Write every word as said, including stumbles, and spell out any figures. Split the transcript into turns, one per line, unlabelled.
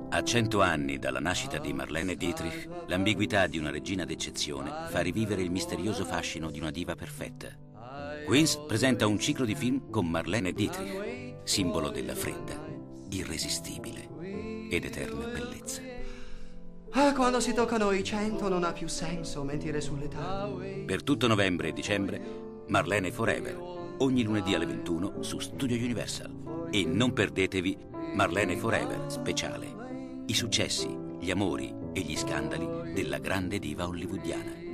A cento anni dalla nascita di Marlene Dietrich, l'ambiguità di una regina d'eccezione fa rivivere il misterioso fascino di una diva perfetta. Queens presenta un ciclo di film con Marlene Dietrich, simbolo della fredda, irresistibile ed eterna bellezza.
Ah, quando si toccano i cento non ha più senso mentire sull'età.
Per tutto novembre e dicembre, Marlene Forever, ogni lunedì alle ventuno su Studio Universal. E non perdetevi Marlene Forever speciale. I successi, gli amori e gli scandali della grande diva hollywoodiana.